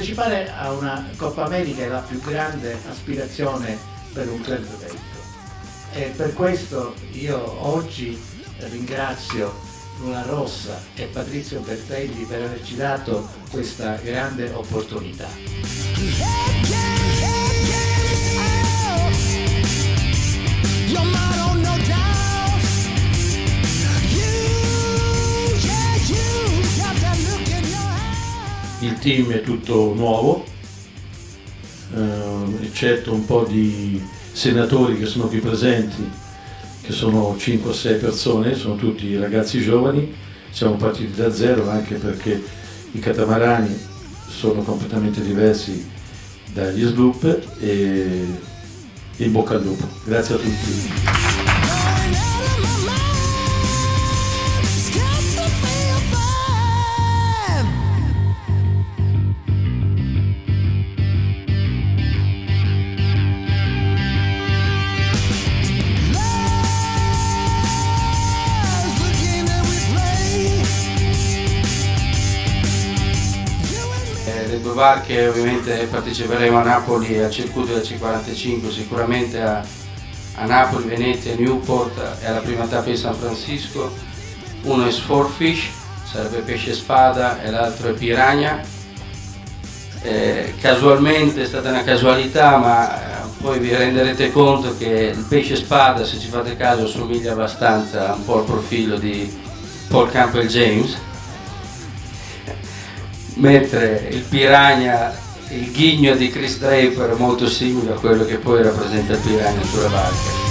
Partecipare a una Coppa America è la più grande aspirazione per un club iberico e per questo io oggi ringrazio Luna Rossa e Patrizio Bertelli per averci dato questa grande opportunità. Il team è tutto nuovo, eccetto un po' di senatori che sono qui presenti, che sono 5 o 6 persone, sono tutti ragazzi giovani, siamo partiti da zero anche perché i catamarani sono completamente diversi dagli sloop e in bocca al lupo. Grazie a tutti. Le due barche ovviamente parteciperemo a Napoli e al circuito del C45, sicuramente a Napoli, Venezia, Newport e alla prima tappa di San Francisco. Uno è Swordfish, sarebbe pesce spada, e l'altro è Piranha. Casualmente è stata una casualità, ma poi vi renderete conto che il pesce spada, se ci fate caso, somiglia abbastanza un po' al profilo di Paul Campbell James, mentre il Piranha, il ghigno di Chris Draper, è molto simile a quello che poi rappresenta il Piranha sulla barca.